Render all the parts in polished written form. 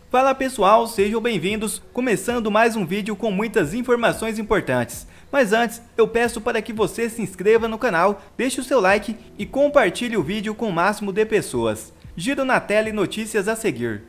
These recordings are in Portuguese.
Fala pessoal, sejam bem-vindos, começando mais um vídeo com muitas informações importantes. Mas antes, eu peço para que você se inscreva no canal, deixe o seu like e compartilhe o vídeo com o máximo de pessoas. Giro na tela e notícias a seguir.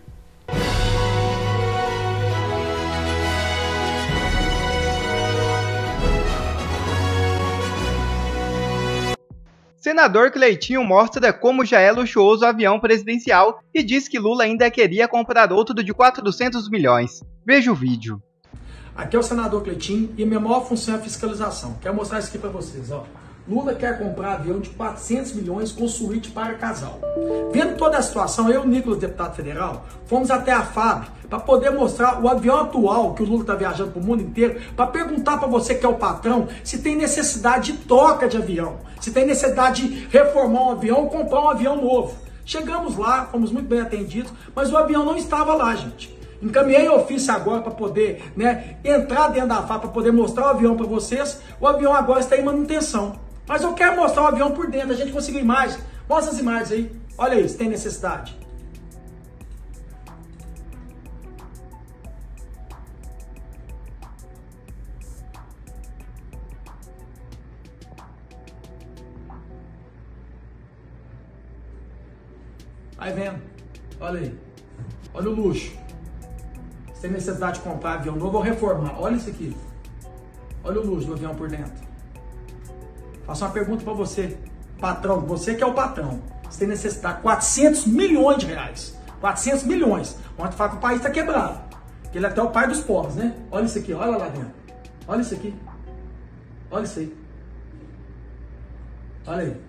Senador Cleitinho mostra como já é luxuoso o avião presidencial e diz que Lula ainda queria comprar outro de 400 milhões. Veja o vídeo. Aqui é o senador Cleitinho e minha maior função é a fiscalização. Quero mostrar isso aqui para vocês, ó. Lula quer comprar avião de 400 milhões com suíte para casal. Vendo toda a situação, eu e o Nicolas, deputado federal, fomos até a FAB para poder mostrar o avião atual que o Lula está viajando para o mundo inteiro, para perguntar para você que é o patrão se tem necessidade de troca de avião, se tem necessidade de reformar um avião ou comprar um avião novo. Chegamos lá, fomos muito bem atendidos, mas o avião não estava lá, gente. Encaminhei ofício agora para poder entrar dentro da FAB, para poder mostrar o avião para vocês. O avião agora está em manutenção. Mas eu quero mostrar o avião por dentro, a gente conseguiu imagens. Mostra as imagens aí. Olha aí, se tem necessidade. Vai vendo. Olha aí. Olha o luxo. Se tem necessidade de comprar avião novo ou reformar. Olha isso aqui. Olha o luxo do avião por dentro. Faço uma pergunta para você, patrão, você que é o patrão. Você tem necessidade, 400 milhões de reais. 400 milhões. Ontem fala que o país está quebrado. Que ele é até o pai dos pobres, né? Olha isso aqui, olha lá dentro. Olha isso aqui. Olha isso aí. Olha aí.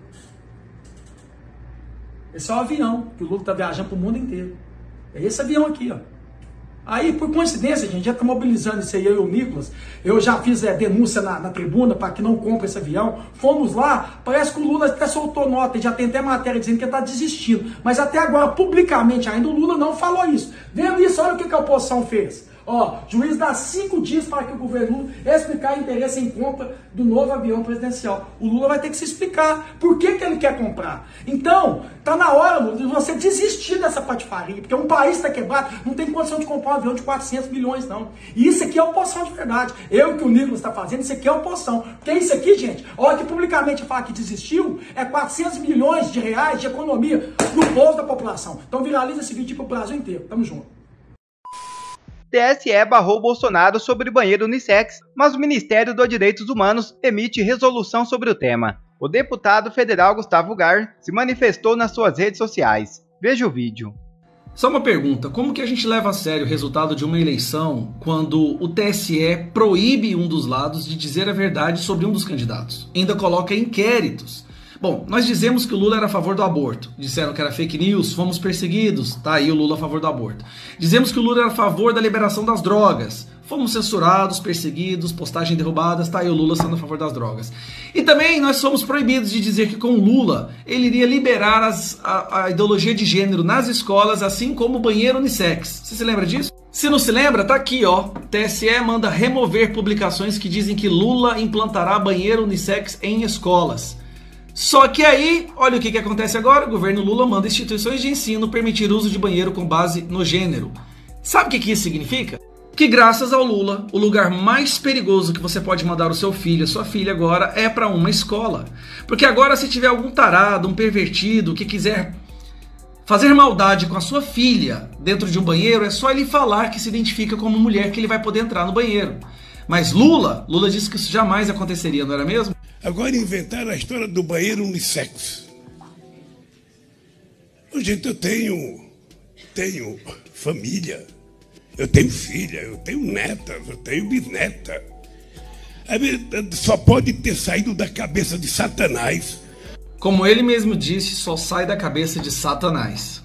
Esse é o avião que o Lula está viajando para o mundo inteiro. É esse avião aqui, ó. Aí, por coincidência, gente, já está mobilizando isso aí, eu e o Nicolas. Eu já fiz denúncia na tribuna para que não compre esse avião. Fomos lá, parece que o Lula até soltou nota, já tem até matéria dizendo que ele está desistindo. Mas até agora, publicamente ainda, o Lula não falou isso. Vendo isso, olha o que a oposição fez. Ó, juiz dá 5 dias para que o governo Lula explicar interesse em compra do novo avião presidencial. O Lula vai ter que se explicar por que ele quer comprar. Então, tá na hora, Lula, de você desistir dessa patifaria, porque um país está quebrado, não tem condição de comprar um avião de 400 milhões, não. E isso aqui é oposição de verdade. Eu que o Nicolas está fazendo, isso aqui é oposição. Porque isso aqui, gente, a hora que publicamente fala que desistiu, é 400 milhões de reais de economia no bolso da população. Então viraliza esse vídeo para o Brasil inteiro. Tamo junto. TSE barrou Bolsonaro sobre banheiro unissex, mas o Ministério dos Direitos Humanos emite resolução sobre o tema. O deputado federal Gustavo Gar se manifestou nas suas redes sociais. Veja o vídeo. Só uma pergunta, como que a gente leva a sério o resultado de uma eleição quando o TSE proíbe um dos lados de dizer a verdade sobre um dos candidatos? Ainda coloca inquéritos. Bom, nós dizemos que o Lula era a favor do aborto. Disseram que era fake news, fomos perseguidos. Tá aí o Lula a favor do aborto. Dizemos que o Lula era a favor da liberação das drogas. Fomos censurados, perseguidos, postagem derrubadas. Tá aí o Lula sendo a favor das drogas. E também nós somos proibidos de dizer que com o Lula ele iria liberar a ideologia de gênero nas escolas, assim como o banheiro unissex. Você se lembra disso? Se não se lembra, tá aqui, ó. TSE manda remover publicações que dizem que Lula implantará banheiro unissex em escolas. Só que aí, olha o que acontece agora, o governo Lula manda instituições de ensino permitir uso de banheiro com base no gênero. Sabe o que isso significa? Que graças ao Lula, o lugar mais perigoso que você pode mandar o seu filho, a sua filha agora, é para uma escola. Porque agora se tiver algum tarado, um pervertido que quiser fazer maldade com a sua filha dentro de um banheiro, é só ele falar que se identifica como mulher que ele vai poder entrar no banheiro. Mas Lula disse que isso jamais aconteceria, não era mesmo? Agora inventaram a história do banheiro unissex. Gente, eu tenho família, eu tenho filha, eu tenho netas, eu tenho bisneta. Só pode ter saído da cabeça de Satanás. Como ele mesmo disse, só sai da cabeça de Satanás.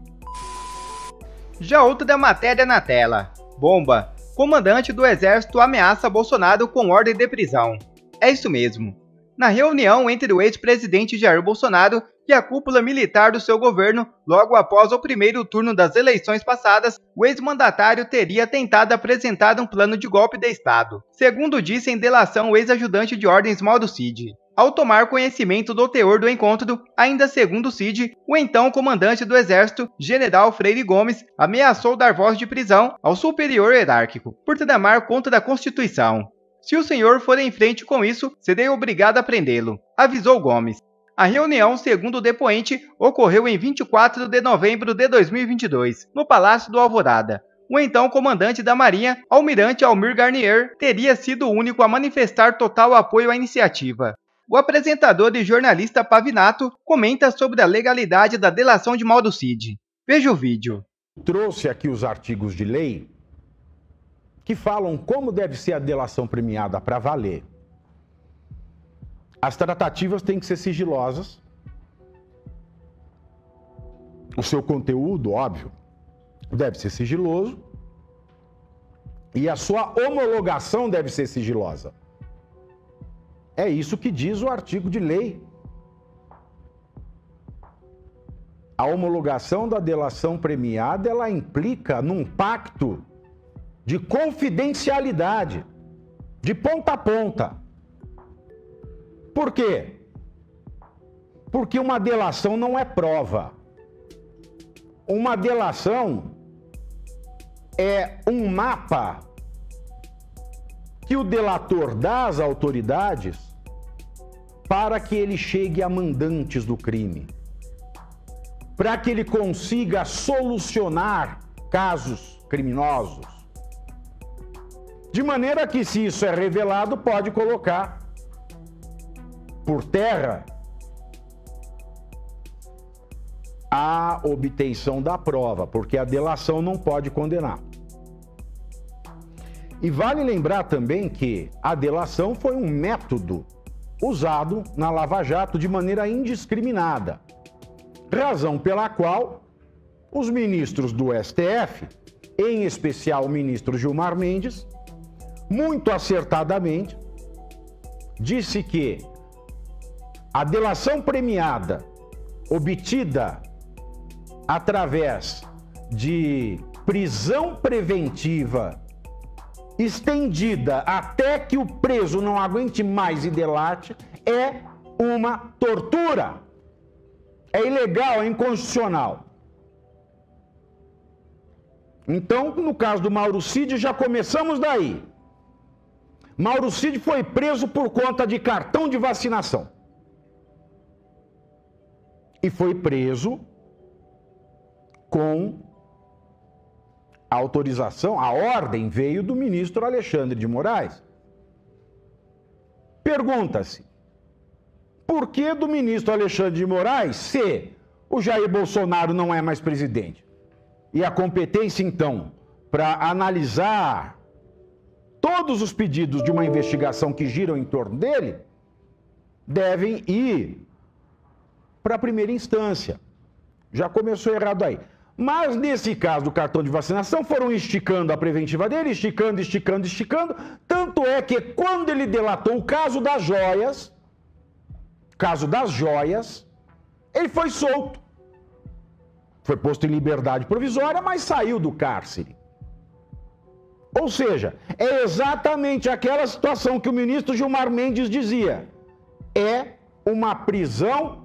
Já outra matéria na tela. Bomba. Comandante do Exército ameaça Bolsonaro com ordem de prisão. É isso mesmo. Na reunião entre o ex-presidente Jair Bolsonaro e a cúpula militar do seu governo, logo após o primeiro turno das eleições passadas, o ex-mandatário teria tentado apresentar um plano de golpe de Estado, segundo disse em delação o ex-ajudante de ordens Mauro Cid. ao tomar conhecimento do teor do encontro, ainda segundo Cid, o então comandante do exército, general Freire Gomes, ameaçou dar voz de prisão ao superior hierárquico, por tramar contra a Constituição. Se o senhor for em frente com isso, serei obrigado a prendê-lo, avisou Gomes. A reunião, segundo o depoente, ocorreu em 24 de novembro de 2022, no Palácio do Alvorada. O então comandante da Marinha, almirante Almir Garnier, teria sido o único a manifestar total apoio à iniciativa. O apresentador e jornalista Pavinato comenta sobre a legalidade da delação de Mauro Cid. Veja o vídeo. Trouxe aqui os artigos de lei que falam como deve ser a delação premiada para valer. As tratativas têm que ser sigilosas. O seu conteúdo, óbvio, deve ser sigiloso. E a sua homologação deve ser sigilosa. É isso que diz o artigo de lei. A homologação da delação premiada, ela implica num pacto de confidencialidade, de ponta a ponta. Por quê? Porque uma delação não é prova. Uma delação é um mapa que o delator dá às autoridades para que ele chegue a mandantes do crime, para que ele consiga solucionar casos criminosos. De maneira que, se isso é revelado, pode colocar por terra a obtenção da prova, porque a delação não pode condenar. E vale lembrar também que a delação foi um método usado na Lava Jato de maneira indiscriminada, razão pela qual os ministros do STF, em especial o ministro Gilmar Mendes, muito acertadamente, disse que a delação premiada obtida através de prisão preventiva estendida até que o preso não aguente mais e delate é uma tortura. É ilegal, é inconstitucional. Então, no caso do Mauro Cid, já começamos daí. Mauro Cid foi preso por conta de cartão de vacinação. E foi preso com a autorização, a ordem veio do ministro Alexandre de Moraes. Pergunta-se, por que do ministro Alexandre de Moraes se o Jair Bolsonaro não é mais presidente? E a competência, então, para analisar todos os pedidos de uma investigação que giram em torno dele, devem ir para a primeira instância. Já começou errado aí. Mas nesse caso do cartão de vacinação, foram esticando a preventiva dele, esticando. Tanto é que quando ele delatou o caso das joias, ele foi solto. Foi posto em liberdade provisória, mas saiu do cárcere. Ou seja, é exatamente aquela situação que o ministro Gilmar Mendes dizia. É uma prisão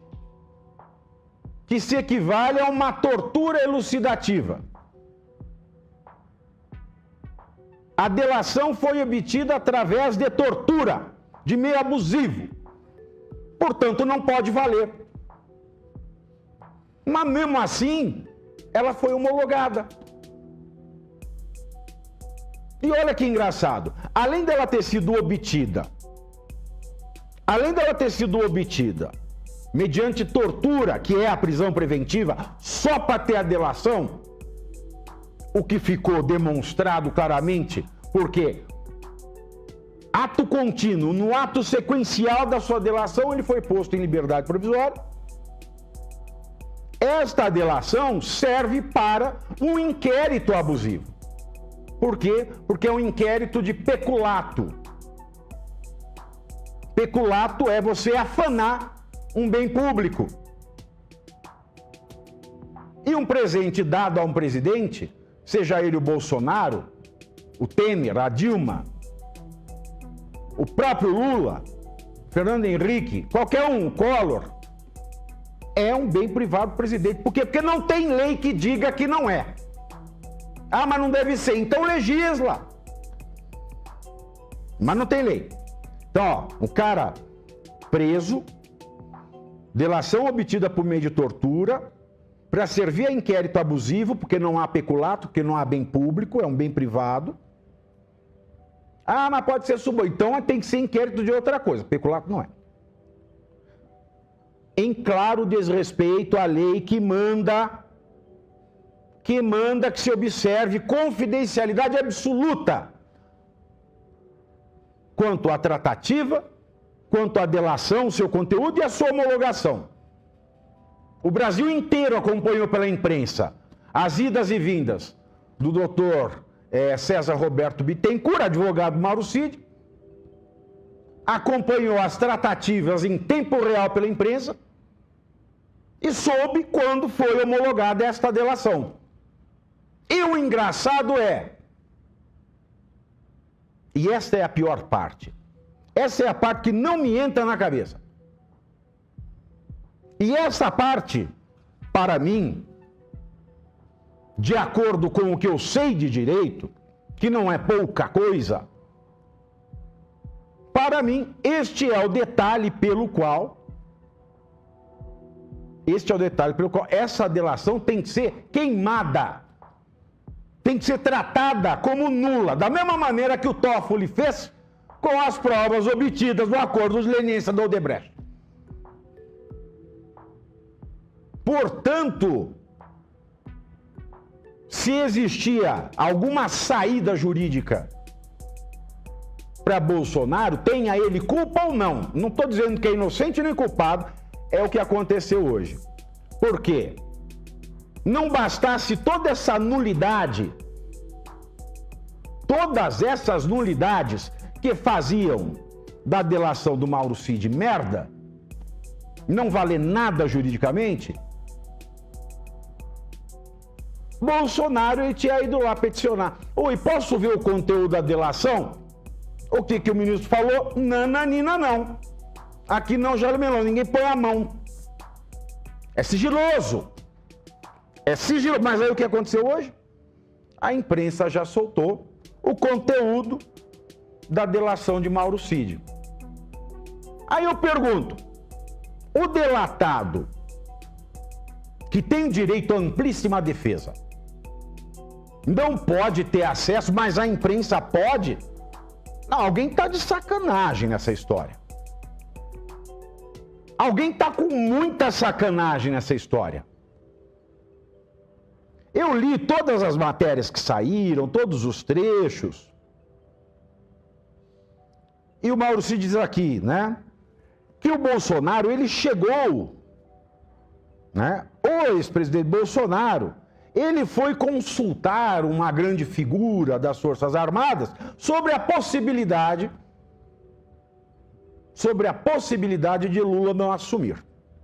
que se equivale a uma tortura elucidativa. A delação foi obtida através de tortura, de meio abusivo. Portanto, não pode valer. Mas mesmo assim, ela foi homologada. E olha que engraçado, além dela ter sido obtida mediante tortura, que é a prisão preventiva, só para ter a delação, o que ficou demonstrado claramente, porque ato contínuo, no ato sequencial da sua delação, ele foi posto em liberdade provisória. Esta delação serve para um inquérito abusivo. Por quê? Porque é um inquérito de peculato. Peculato é você afanar um bem público. E um presente dado a um presidente, seja ele o Bolsonaro, o Temer, a Dilma, o próprio Lula, Fernando Henrique, qualquer um, Collor, é um bem privado do presidente. Por quê? Porque não tem lei que diga que não é. Ah, mas não deve ser. Então legisla. Mas não tem lei. Então, ó, o cara preso, delação obtida por meio de tortura, para servir a inquérito abusivo, porque não há peculato, porque não há bem público, é um bem privado. Ah, mas pode ser suborno. Então tem que ser inquérito de outra coisa. Peculato não é. Em claro desrespeito à lei que manda que se observe confidencialidade absoluta quanto à tratativa, quanto à delação, seu conteúdo e a sua homologação. O Brasil inteiro acompanhou pela imprensa as idas e vindas do doutor César Roberto Bittencourt, advogado Mauro Cid, acompanhou as tratativas em tempo real pela imprensa e soube quando foi homologada esta delação. E o engraçado e esta é a pior parte, essa é a parte que não me entra na cabeça. E essa parte, para mim, de acordo com o que eu sei de direito, que não é pouca coisa, para mim, este é o detalhe pelo qual essa delação tem que ser queimada, tem que ser tratada como nula, da mesma maneira que o Toffoli fez com as provas obtidas no acordo de leniência da Odebrecht. Portanto, se existia alguma saída jurídica para Bolsonaro, tenha ele culpa ou não, não estou dizendo que é inocente nem culpado, é o que aconteceu hoje. Por quê? Não bastasse toda essa nulidade, todas essas nulidades que faziam da delação do Mauro Cid merda, não valer nada juridicamente, Bolsonaro ele tinha ido lá peticionar. Oi, posso ver o conteúdo da delação? O que o ministro falou? Nananina não. Aqui não, Jair Melão, ninguém põe a mão. É sigiloso. É sigiloso. Mas aí o que aconteceu hoje? A imprensa já soltou o conteúdo da delação de Mauro Cid. Aí eu pergunto, o delatado, que tem direito à amplíssima defesa, não pode ter acesso, mas a imprensa pode? Não, alguém está de sacanagem nessa história. Alguém está com muita sacanagem nessa história. Eu li todas as matérias que saíram, todos os trechos. E o Mauro Cid diz aqui, né, que o Bolsonaro, ele chegou, né, o ex-presidente Bolsonaro, ele foi consultar uma grande figura das Forças Armadas sobre a possibilidade de Lula não assumir.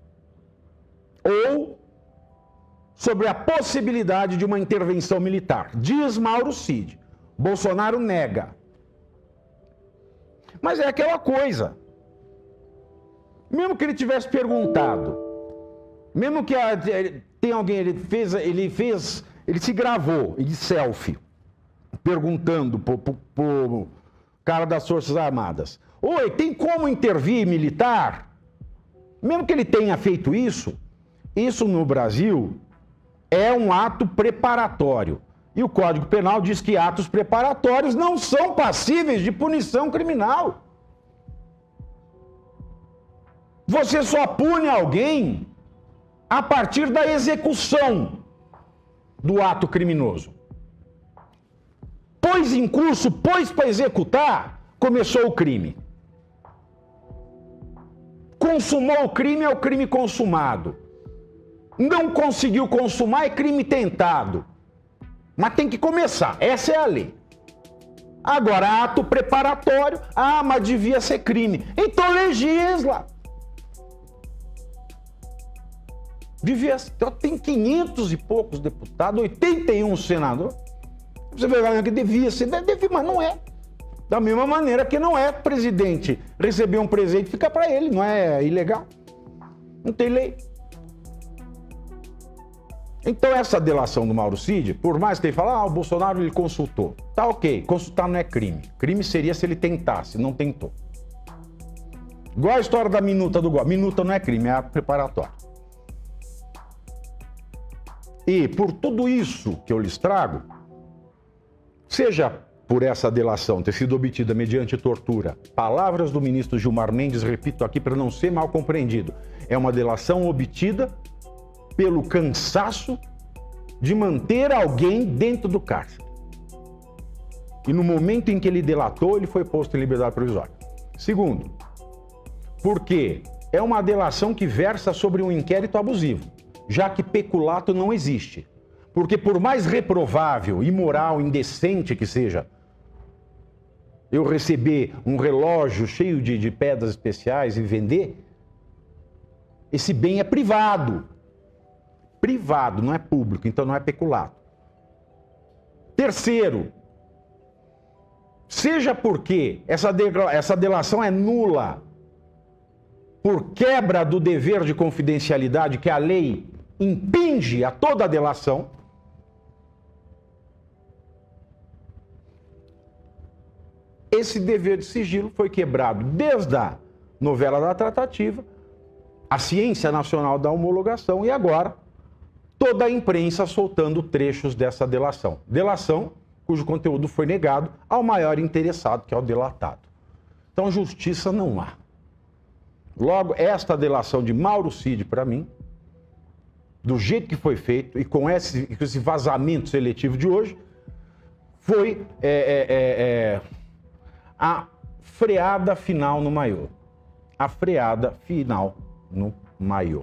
Ou sobre a possibilidade de uma intervenção militar. Diz Mauro Cid. Bolsonaro nega. Mas é aquela coisa. Mesmo que ele tivesse perguntado, mesmo que tem alguém, ele se gravou de selfie, perguntando pro cara das Forças Armadas: oi, tem como intervir militar? Mesmo que ele tenha feito isso no Brasil é um ato preparatório. E o Código Penal diz que atos preparatórios não são passíveis de punição criminal. Você só pune alguém a partir da execução do ato criminoso. Pôs em curso, pôs para executar, começou o crime. Consumou o crime, é o crime consumado. Não conseguiu consumar, é crime tentado. Mas tem que começar, essa é a lei. Agora, ato preparatório, mas devia ser crime. Então legisla. Tem 500 e poucos deputados, 81 senadores. Você vê que devia ser, mas não é. Da mesma maneira que não é presidente receber um presente, fica para ele, não é ilegal. Não tem lei. Então essa delação do Mauro Cid, por mais que ele fale, o Bolsonaro ele consultou. Tá ok, consultar não é crime. Crime seria se ele tentasse, não tentou. Igual a história da minuta do golpe. Minuta não é crime, é ato preparatório. E por tudo isso que eu lhes trago, seja por essa delação ter sido obtida mediante tortura, palavras do ministro Gilmar Mendes, repito aqui para não ser mal compreendido, é uma delação obtida pelo cansaço de manter alguém dentro do cárcere. E no momento em que ele delatou, ele foi posto em liberdade provisória. Segundo, porque é uma delação que versa sobre um inquérito abusivo, já que peculato não existe. Porque por mais reprovável, imoral, indecente que seja, eu receber um relógio cheio de pedras especiais e vender, esse bem é privado. Privado, não é público, então não é peculato. Terceiro, seja porque essa delação é nula por quebra do dever de confidencialidade que a lei impinge a toda a delação, esse dever de sigilo foi quebrado desde a novela da tratativa, a ciência nacional da homologação e agora toda a imprensa soltando trechos dessa delação. Delação cujo conteúdo foi negado ao maior interessado, que é o delatado. Então justiça não há. Logo, esta delação de Mauro Cid, para mim, do jeito que foi feito e com esse vazamento seletivo de hoje, foi a freada final no maiô. A freada final no maiô.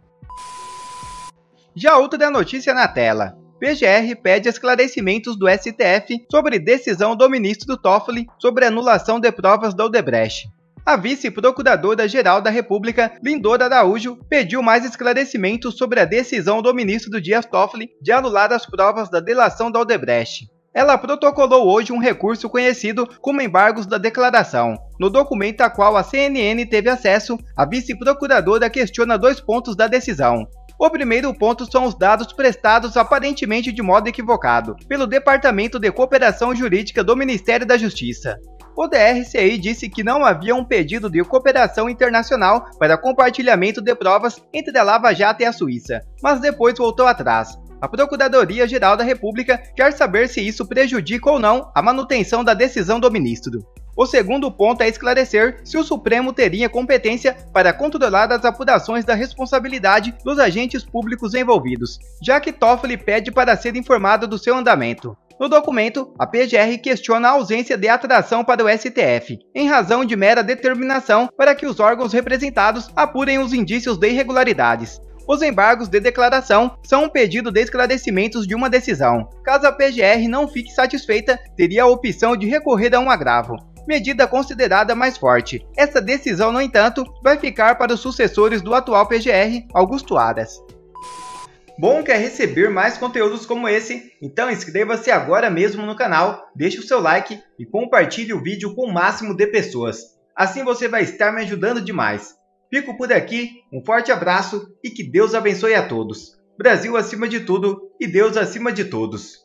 Já outra notícia na tela. PGR pede esclarecimentos do STF sobre decisão do ministro Toffoli sobre anulação de provas da Odebrecht. A vice-procuradora-geral da República, Lindora Araújo, pediu mais esclarecimentos sobre a decisão do ministro Dias Toffoli de anular as provas da delação da Odebrecht. Ela protocolou hoje um recurso conhecido como embargos da declaração. No documento a qual a CNN teve acesso, a vice-procuradora questiona 2 pontos da decisão. O primeiro ponto são os dados prestados aparentemente de modo equivocado pelo Departamento de Cooperação Jurídica do Ministério da Justiça. O DRCI disse que não havia um pedido de cooperação internacional para compartilhamento de provas entre a Lava Jato e a Suíça, mas depois voltou atrás. A Procuradoria-Geral da República quer saber se isso prejudica ou não a manutenção da decisão do ministro. O segundo ponto é esclarecer se o Supremo teria competência para controlar as apurações da responsabilidade dos agentes públicos envolvidos, já que Toffoli pede para ser informado do seu andamento. No documento, a PGR questiona a ausência de atração para o STF, em razão de mera determinação para que os órgãos representados apurem os indícios de irregularidades. Os embargos de declaração são um pedido de esclarecimentos de uma decisão. Caso a PGR não fique satisfeita, teria a opção de recorrer a um agravo, medida considerada mais forte. Essa decisão, no entanto, vai ficar para os sucessores do atual PGR, Augusto Aras. Bom, quer receber mais conteúdos como esse? Então inscreva-se agora mesmo no canal, deixe o seu like e compartilhe o vídeo com o máximo de pessoas. Assim você vai estar me ajudando demais. Fico por aqui, um forte abraço e que Deus abençoe a todos. Brasil acima de tudo e Deus acima de todos.